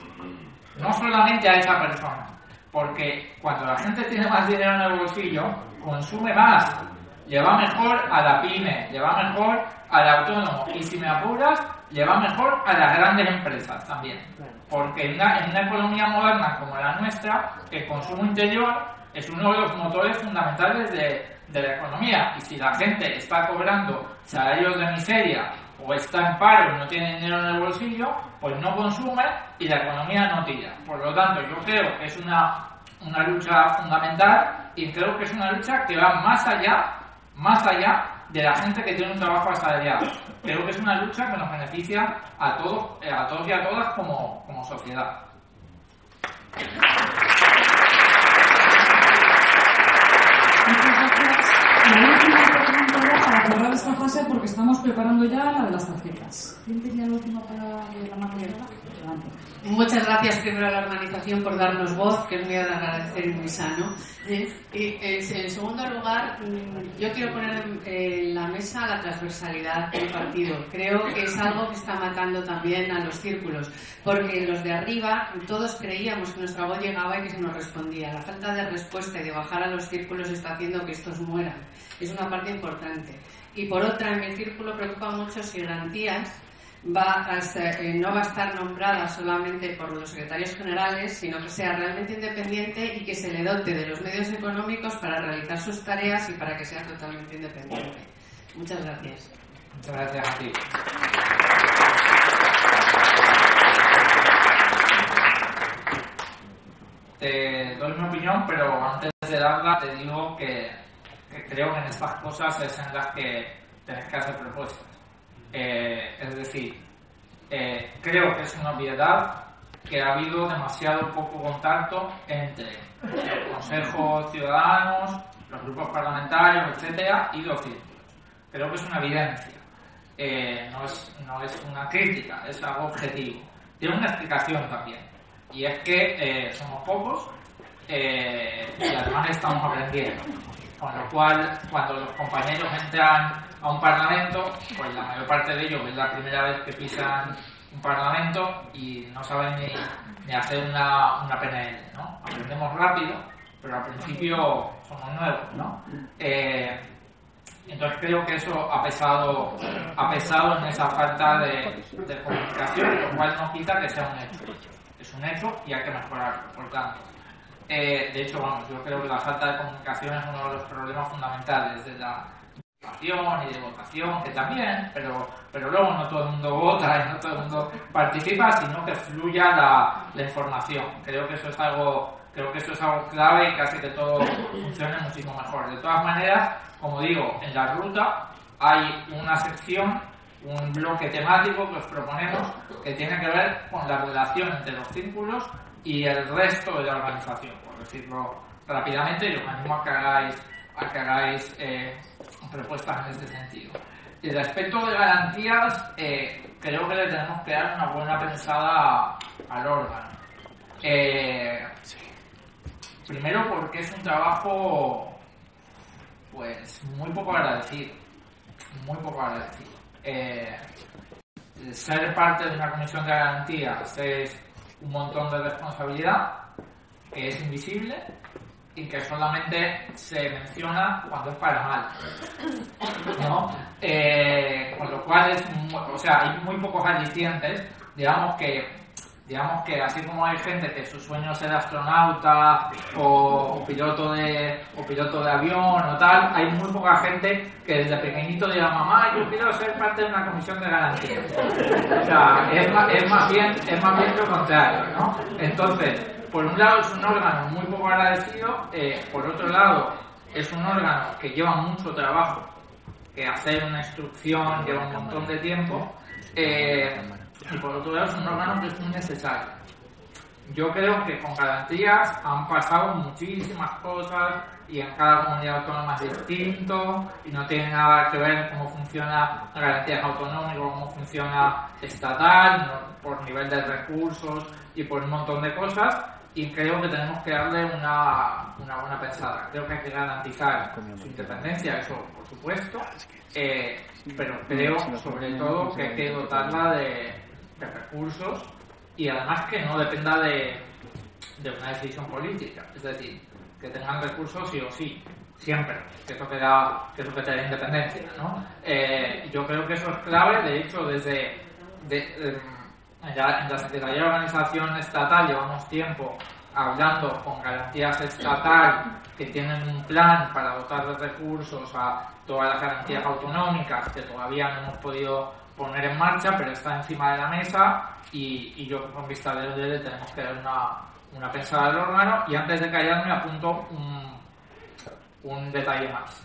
no solamente a esa persona, porque cuando la gente tiene más dinero en el bolsillo, consume más, le va mejor a la pyme, le va mejor al autónomo y si me apuras, le va mejor a las grandes empresas también, porque en una, en una economía moderna como la nuestra, el consumo interior es uno de los motores fundamentales de, de la economía, y si la gente está cobrando salarios de miseria o está en paro y no tiene dinero en el bolsillo, pues no consume y la economía no tira. Por lo tanto, yo creo que es una, una lucha fundamental y creo que es una lucha que va más allá, más allá de la gente que tiene un trabajo asalariado. Creo que es una lucha que nos beneficia a todos, a todos y a todas como, como sociedad. La última pregunta para cerrar esta fase, porque estamos preparando ya la de las tarjetas. ¿Quién tenía la última para la mano izquierda? Adelante. Muchas gracias primero a la organización por darnos voz, que es muy de agradecer y muy sano. Y en segundo lugar, yo quiero poner en la mesa la transversalidad del partido. Creo que es algo que está matando también a los círculos, porque los de arriba todos creíamos que nuestra voz llegaba y que se nos respondía. La falta de respuesta y de bajar a los círculos está haciendo que estos mueran. Es una parte importante. Y por otra, en mi círculo preocupa mucho si Garantías va a ser, eh, no va a estar nombrada solamente por los secretarios generales, sino que sea realmente independiente y que se le dote de los medios económicos para realizar sus tareas y para que sea totalmente independiente. Muchas gracias. Muchas gracias a ti. Te doy mi opinión, pero antes de darla te digo que, que creo que en estas cosas es en las que tenés que hacer propuestas. Eh, es decir, eh, creo que es una obviedad que ha habido demasiado poco contacto entre el Consejo Ciudadanos, los grupos parlamentarios, etcétera, y los círculos. Creo que es una evidencia. Eh, no, es, no es una crítica, es algo objetivo. Tiene una explicación también, y es que eh, somos pocos eh, y además estamos aprendiendo. Con lo cual, cuando los compañeros entran a un parlamento, pues la mayor parte de ellos es la primera vez que pisan un parlamento y no saben ni, ni hacer una, una P N L, ¿no? Aprendemos rápido, pero al principio somos nuevos, ¿no? Eh, entonces creo que eso ha pesado, ha pesado en esa falta de, de comunicación, lo cual no quita que sea un hecho. Es un hecho y hay que mejorarlo, por tanto. Eh, de hecho, vamos, yo creo que la falta de comunicación es uno de los problemas fundamentales de la votación y de votación, que también, pero, pero luego no todo el mundo vota y no todo el mundo participa, sino que fluya la, la información. Creo que eso es algo, Creo que eso es algo clave y que hace que todo funcione muchísimo mejor. De todas maneras, como digo, en la ruta hay una sección, un bloque temático que os proponemos que tiene que ver con la relación entre los círculos y el resto de la organización, por decirlo rápidamente. Yo os animo a que hagáis, a que hagáis eh, propuestas en este sentido. Y respecto de garantías, eh, creo que le tenemos que dar una buena pensada al órgano. Eh, primero porque es un trabajo pues muy poco agradecido, muy poco agradecido. Eh, ser parte de una comisión de garantías es un montón de responsabilidad que es invisible y que solamente se menciona cuando es para mal, ¿no? Eh, con lo cual es muy, o sea, hay muy pocos alicientes, digamos que digamos que así como hay gente que su sueño es ser astronauta o, o piloto de o piloto de avión o tal, hay muy poca gente que desde pequeñito diga, mamá, yo quiero ser parte de una comisión de garantías. O sea, es más, es más bien es más bien lo contrario, ¿no? Entonces, por un lado es un órgano muy poco agradecido, eh, por otro lado es un órgano que lleva mucho trabajo, que hacer una instrucción lleva un montón de tiempo, eh, y por otro lado es un órgano que es muy necesario. Yo creo que con garantías han pasado muchísimas cosas y en cada comunidad autónoma es distinto y no tiene nada que ver cómo funciona la garantía autonómica, cómo funciona estatal, no, por nivel de recursos y por un montón de cosas, y creo que tenemos que darle una, una buena pensada. Creo que hay que garantizar su independencia, eso por supuesto, eh, pero creo sobre todo que hay que dotarla de, de recursos y además que no dependa de, de una decisión política, es decir, que tengan recursos sí o sí, siempre, que eso que, da, que, eso que te da independencia, ¿no? Eh, yo creo que eso es clave. De hecho, desde de, de, en, la, en la Secretaría de Organización Estatal llevamos tiempo hablando con Garantías Estatal, que tienen un plan para dotar de recursos a todas las garantías autonómicas que todavía no hemos podido poner en marcha, pero está encima de la mesa y, y yo con vista de le tenemos que dar una, una pensada al órgano. Y antes de callarme apunto un, un detalle más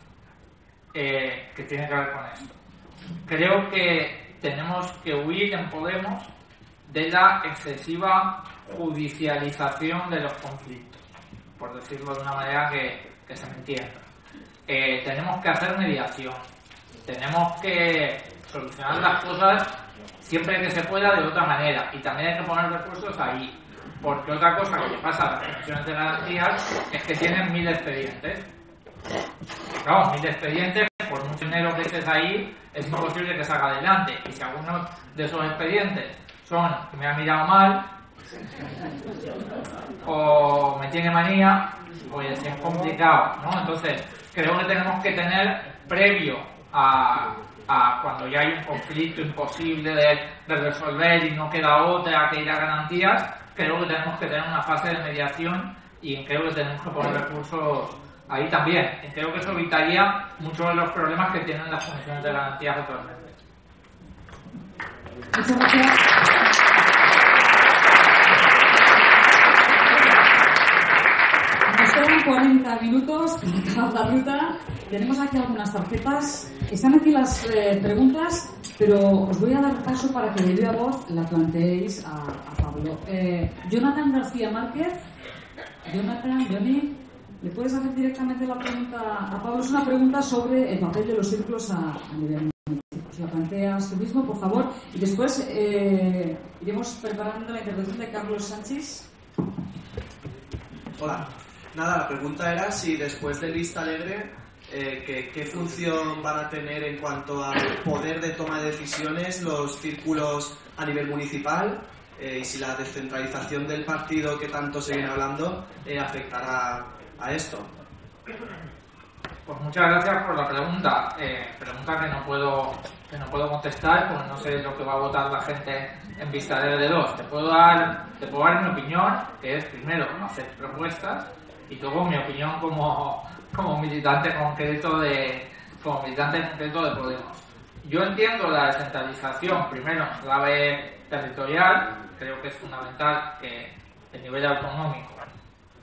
eh, que tiene que ver con esto. Creo que tenemos que huir en Podemos de la excesiva judicialización de los conflictos, por decirlo de una manera que, que se me entienda. Eh, tenemos que hacer mediación, tenemos que solucionar las cosas siempre que se pueda de otra manera, y también hay que poner recursos ahí, porque otra cosa que pasa a las comisiones de garantías es que tienen mil expedientes. Claro, mil expedientes, por mucho dinero que estés ahí, es imposible que salga adelante, y si algunos de esos expedientes son que me ha mirado mal o me tiene manía, pues es complicado, ¿no? Entonces, creo que tenemos que tener, previo a, a cuando ya hay un conflicto imposible de, de resolver y no queda otra que ir a garantías, creo que tenemos que tener una fase de mediación y creo que tenemos que poner recursos ahí también. Y creo que eso evitaría muchos de los problemas que tienen las comisiones de garantías actualmente. Muchas gracias. Nos quedan cuarenta minutos para la ruta. Tenemos aquí algunas tarjetas. Están aquí las eh, preguntas, pero os voy a dar paso para que de viva voz la planteéis a, a Pablo. Eh, Jonathan García Márquez. Jonathan, Johnny, ¿le puedes hacer directamente la pregunta a Pablo? Es una pregunta sobre el papel de los círculos a, a nivel municipal. La planteas tú mismo, por favor, y después eh, iremos preparando la intervención de Carlos Sánchez. Hola. Nada, la pregunta era si después de Lista Alegre, eh, que, ¿qué función van a tener en cuanto al poder de toma de decisiones los círculos a nivel municipal? Eh, y si la descentralización del partido que tanto se viene hablando eh, afectará a esto. Pues muchas gracias por la pregunta. Eh, pregunta que no puedo que no puedo contestar porque no sé lo que va a votar la gente en vista de dos. Te puedo dar te puedo dar mi opinión, que es primero hacer propuestas y luego mi opinión como como militante concreto de como militante concreto de Podemos. Yo entiendo la descentralización primero en clave territorial. Creo que es fundamental que el nivel autonómico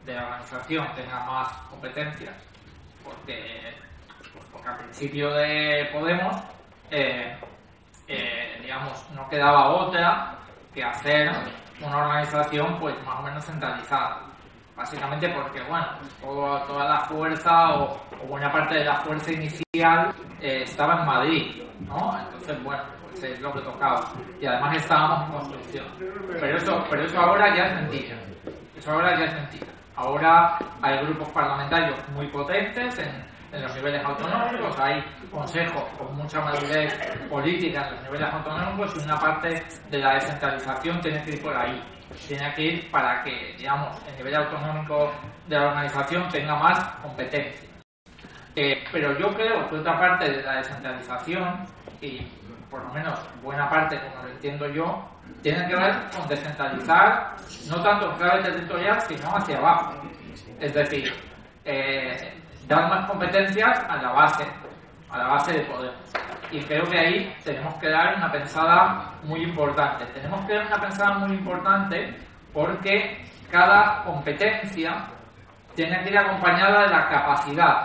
de la organización tenga más competencias, porque, pues porque al principio de Podemos, eh, eh, digamos, no quedaba otra que hacer una organización pues más o menos centralizada. Básicamente porque, bueno, todo, toda la fuerza o, o buena parte de la fuerza inicial eh, estaba en Madrid, ¿no? Entonces, bueno, pues es lo que tocaba. Y además estábamos en construcción. Pero eso, pero eso ahora ya es mentira. Eso ahora ya es mentira. Ahora hay grupos parlamentarios muy potentes en, en los niveles autonómicos, hay consejos con mucha madurez política en los niveles autonómicos y una parte de la descentralización tiene que ir por ahí. Tiene que ir para que, digamos, el nivel autonómico de la organización tenga más competencia. Eh, pero yo creo que otra parte de la descentralización, y por lo menos buena parte, como lo entiendo yo, tiene que ver con descentralizar no tanto en clave territorial, sino hacia abajo. Es decir, eh, dar más competencias a la base, a la base de Podemos. Y creo que ahí tenemos que dar una pensada muy importante. Tenemos que dar una pensada muy importante porque cada competencia tiene que ir acompañada de la capacidad.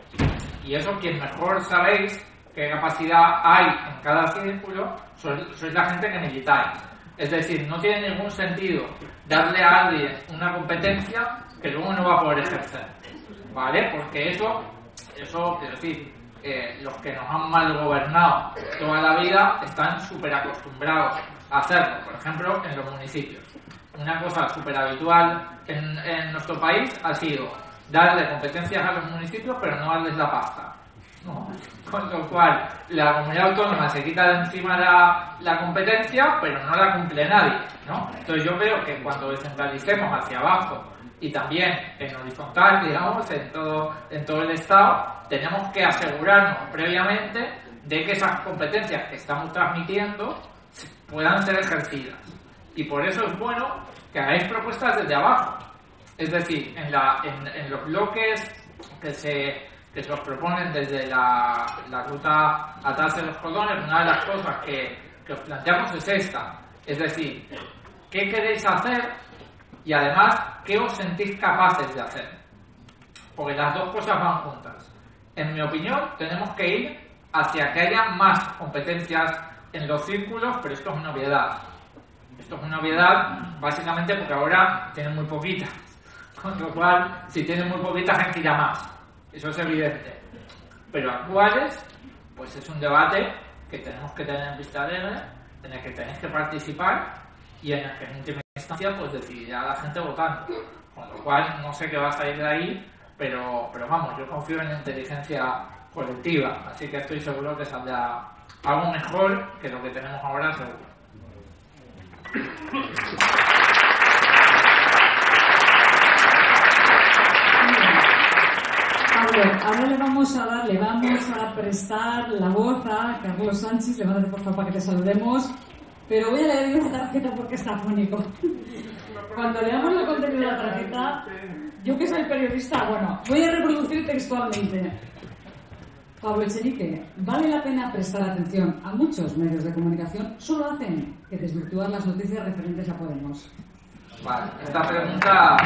Y eso, quien mejor sabéis qué capacidad hay en cada círculo, sois, sois la gente que militáis. Es decir, no tiene ningún sentido darle a alguien una competencia que luego no va a poder ejercer. ¿Vale? Porque eso, eso quiero decir, Eh, los que nos han mal gobernado toda la vida están súper acostumbrados a hacerlo, por ejemplo, en los municipios. Una cosa súper habitual en, en nuestro país ha sido darle competencias a los municipios, pero no darles la pasta, ¿no? Con lo cual, la comunidad autónoma se quita de encima la, la competencia, pero no la cumple nadie, ¿no? Entonces yo creo que cuando descentralicemos hacia abajo y también en horizontal, digamos, en todo, en todo el Estado, tenemos que asegurarnos previamente de que esas competencias que estamos transmitiendo puedan ser ejercidas. Y por eso es bueno que hagáis propuestas desde abajo. Es decir, en, la, en, en los bloques que se, que se os proponen desde la, la ruta atarse los cordones, una de las cosas que, que os planteamos es esta. Es decir, ¿qué queréis hacer? Y además, ¿qué os sentís capaces de hacer? Porque las dos cosas van juntas. En mi opinión, tenemos que ir hacia que haya más competencias en los círculos, pero esto es una obviedad. Esto es una obviedad básicamente porque ahora tienen muy poquitas. Con lo cual, si tienen muy poquitas, hay que ir a más. Eso es evidente. Pero a cuáles, pues es un debate que tenemos que tener en vista alegre, en el que tenéis que participar y en el que en última instancia pues decidirá la gente votando. Con lo cual, no sé qué va a salir de ahí, pero, pero vamos, yo confío en la inteligencia colectiva, así que estoy seguro que saldrá algo mejor que lo que tenemos ahora, seguro. Pablo, ahora le vamos a dar, le vamos a prestar la voz a Carlos Sánchez. Levántate por favor para que te saludemos. Pero voy a leer la tarjeta porque está afónico. Cuando leamos el contenido de la tarjeta, yo que soy periodista, bueno, voy a reproducir textualmente. Pablo Echenique, vale la pena prestar atención a muchos medios de comunicación, solo hacen que desvirtuar las noticias referentes a Podemos. Vale, esta pregunta...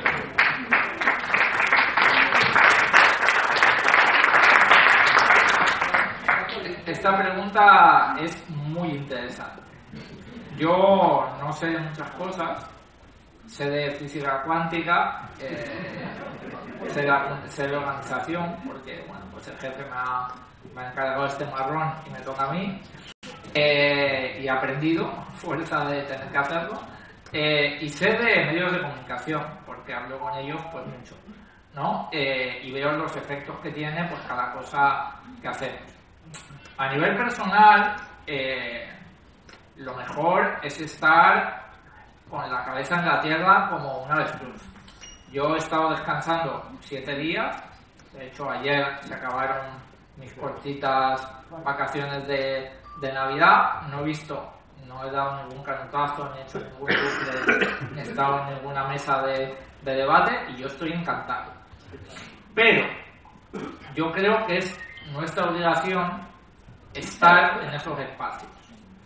Esta pregunta es muy interesante. Yo no sé de muchas cosas, sé de física cuántica, eh, sé, de, sé de organización, porque bueno, pues el jefe me ha, me ha encargado este marrón y me toca a mí, eh, y he aprendido, fuerza de tener que hacerlo, eh, y sé de medios de comunicación, porque hablo con ellos pues mucho, ¿no? Eh, y veo los efectos que tiene pues cada cosa que hacemos. A nivel personal, eh, lo mejor es estar con la cabeza en la tierra como una avestruz. Yo he estado descansando siete días, de hecho ayer se acabaron mis cortitas vacaciones de, de Navidad, no he visto, no he dado ningún canutazo, ni he hecho ningún bucle, ni he estado en ninguna mesa de, de debate y yo estoy encantado. Pero yo creo que es nuestra obligación estar en esos espacios.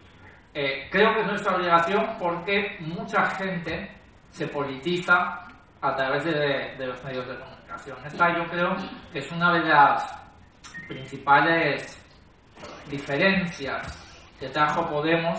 Eh, creo que es nuestra obligación porque mucha gente se politiza a través de, de los medios de comunicación. Esta yo creo que es una de las principales diferencias que trajo Podemos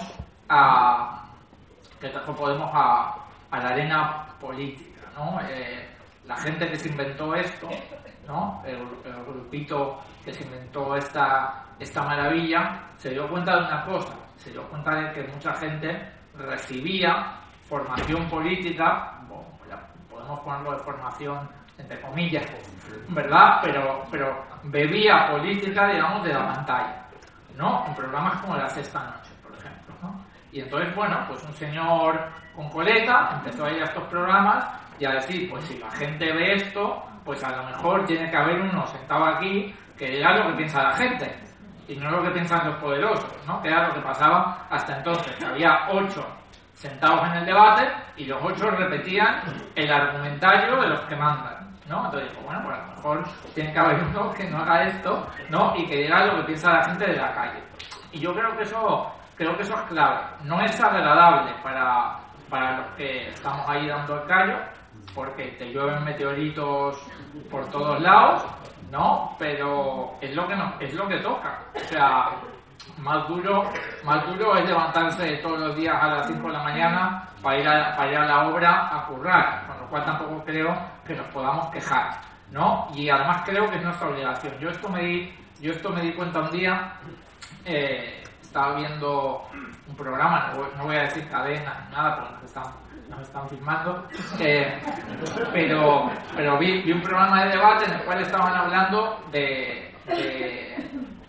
a, que trajo Podemos a, a la arena política, ¿no? Eh, la gente que se inventó esto, ¿no? el, el grupito que se inventó esta, esta maravilla, se dio cuenta de una cosa, se dio cuenta de que mucha gente recibía formación política, bueno, podemos ponerlo de formación entre comillas, ¿verdad? Pero, pero bebía política, digamos, de la pantalla, ¿no? En programas como La Sexta Noche, por ejemplo, ¿no? Y entonces, bueno, pues un señor con coleta empezó a ir a estos programas y a decir, pues si la gente ve esto, pues a lo mejor tiene que haber uno sentado aquí que diga lo que piensa la gente y no lo que piensan los poderosos, ¿no? Que era lo que pasaba hasta entonces, que había ocho sentados en el debate y los ocho repetían el argumentario de los que mandan, ¿no? Entonces digo, bueno, pues a lo mejor tiene que haber uno que no haga esto, ¿no? Y que diga lo que piensa la gente de la calle. Y yo creo que eso, creo que eso es clave. No es agradable para, para los que estamos ahí dando el callo, porque te llueven meteoritos por todos lados, ¿no? Pero es lo que no, es lo que toca. O sea, más duro, más duro es levantarse todos los días a las cinco de la mañana para ir a, para ir a la obra a currar, con lo cual tampoco creo que nos podamos quejar, ¿no? Y además creo que es nuestra obligación. Yo esto me di, yo esto me di cuenta un día, eh, estaba viendo un programa, no voy, no voy a decir cadena ni nada porque nos están, nos están filmando, eh, pero, pero vi, vi un programa de debate en el cual estaban hablando de, de,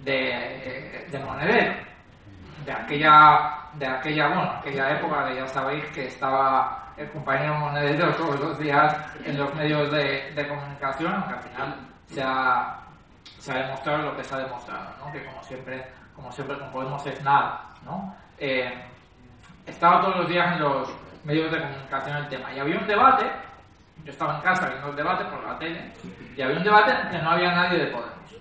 de, de Monedero, de aquella, de aquella, bueno, aquella época que ya sabéis que estaba el compañero Monedero todos los días en los medios de, de comunicación, aunque al final se ha, se ha demostrado lo que se ha demostrado, ¿no? Que como siempre, como siempre con Podemos es nada, ¿no? Eh, estaba todos los días en los medios de comunicación el tema y había un debate, yo estaba en casa viendo el debate por la tele y había un debate en que no había nadie de Podemos,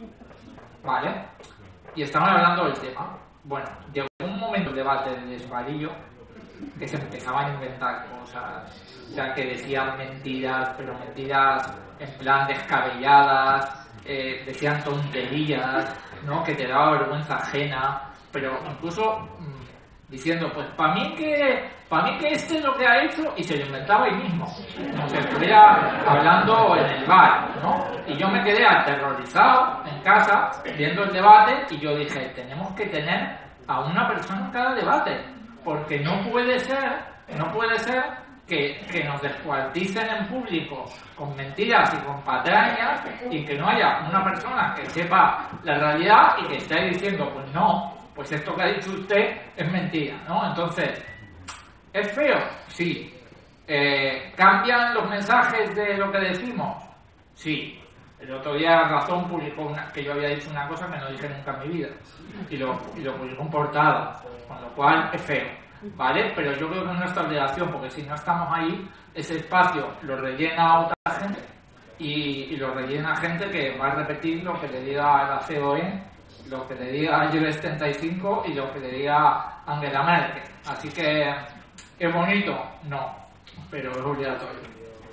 ¿vale? Y estaban hablando del tema. Bueno, llegó un momento del debate de desvarío que se empezaban a inventar cosas, o sea, que decían mentiras, pero mentiras en plan descabelladas, eh, decían tonterías, ¿no? Que te daba vergüenza ajena, pero incluso mmm, diciendo, pues para mí que para mí que este es lo que ha hecho, y se lo inventaba ahí mismo, como si estuviera hablando en el bar, ¿no? Y yo me quedé aterrorizado en casa viendo el debate y yo dije, tenemos que tener a una persona en cada debate, porque no puede ser, no puede ser que, que nos descuarticen en público con mentiras y con patrañas y que no haya una persona que sepa la realidad y que esté diciendo, pues no, pues esto que ha dicho usted es mentira, ¿no? Entonces, ¿es feo? Sí. Eh, ¿Cambian los mensajes de lo que decimos? Sí. El otro día Razón publicó una, que yo había dicho una cosa que no dije nunca en mi vida y lo, y lo publicó en portada, con lo cual es feo, ¿vale? Pero yo creo que es nuestra obligación, porque si no estamos ahí, ese espacio lo rellena otra gente y, y lo rellena gente que va a repetir lo que le diga la C O E, lo que le diga Ibex setenta y cinco y lo que le diga Angela Merkel. Así que, ¿es bonito? No, pero es obligatorio.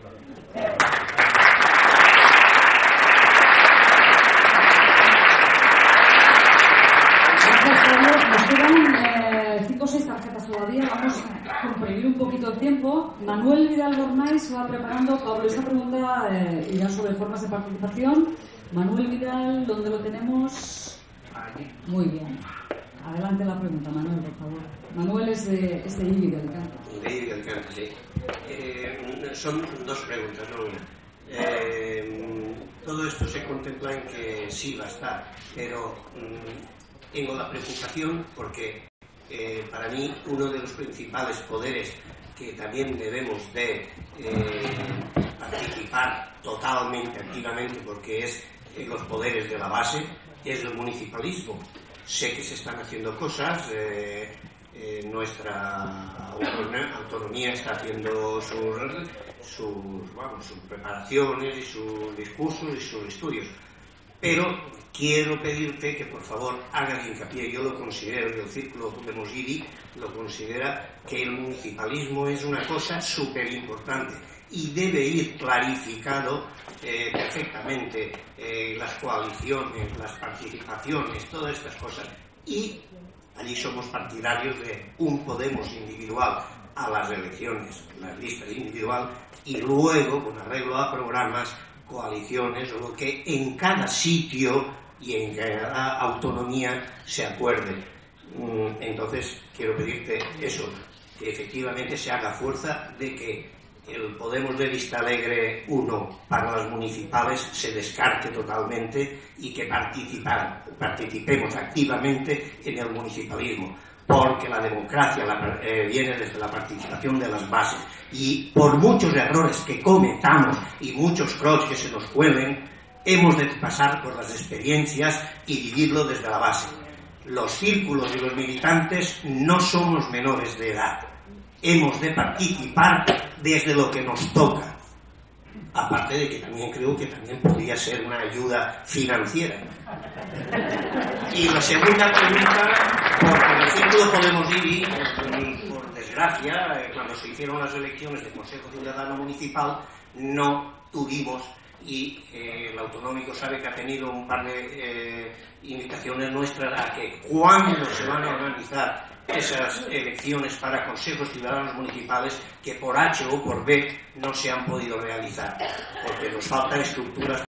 Nos quedan eh, cinco o seis tarjetas todavía. Vamos a comprimir un poquito el tiempo. Manuel Vidal Gormay se va preparando. Pablo, esta pregunta eh, irá sobre formas de participación. Manuel Vidal, ¿dónde lo tenemos? Muy bien. Adelante la pregunta, Manuel, por favor. Manuel es de, es de Ibi de Alicante. De Ibi de Alicante, sí. Eh, son dos preguntas, no una. Eh, todo esto se contempla en que sí va a estar, pero mm, tengo la preocupación porque eh, para mí uno de los principales poderes que también debemos de eh, participar totalmente, activamente, porque es eh, los poderes de la base, es el municipalismo. Sé que se están haciendo cosas, eh, eh, nuestra autonomía está haciendo sus, sus, bueno, sus preparaciones y sus discursos y sus estudios, pero quiero pedirte que por favor hagas hincapié. Yo lo considero, y el Círculo Podemos IRI lo considera, que el municipalismo es una cosa súper importante y debe ir clarificado eh, perfectamente eh, las coaliciones, las participaciones, todas estas cosas. Y allí somos partidarios de un Podemos individual a las elecciones, las listas individual, y luego, con arreglo a programas, coaliciones o lo que en cada sitio y en cada autonomía se acuerde. Entonces, quiero pedirte eso, que efectivamente se haga fuerza de que el Podemos de Vistalegre uno para las municipales se descarte totalmente y que participar, participemos activamente en el municipalismo, porque la democracia la, eh, viene desde la participación de las bases, y por muchos errores que cometamos y muchos crocs que se nos cuelen, hemos de pasar por las experiencias y vivirlo desde la base. Los círculos y los militantes no somos menores de edad. Hemos de participar desde lo que nos toca. Aparte de que también creo que también podría ser una ayuda financiera. Y la segunda pregunta, porque el Círculo Podemos IRI, por desgracia, cuando se hicieron las elecciones de Consejo Ciudadano Municipal, no tuvimos, y eh, el autonómico sabe que ha tenido un par de eh, invitaciones nuestras a que cuando se van a organizar esas elecciones para consejos ciudadanos municipales, que por H o por B no se han podido realizar, porque nos faltan estructuras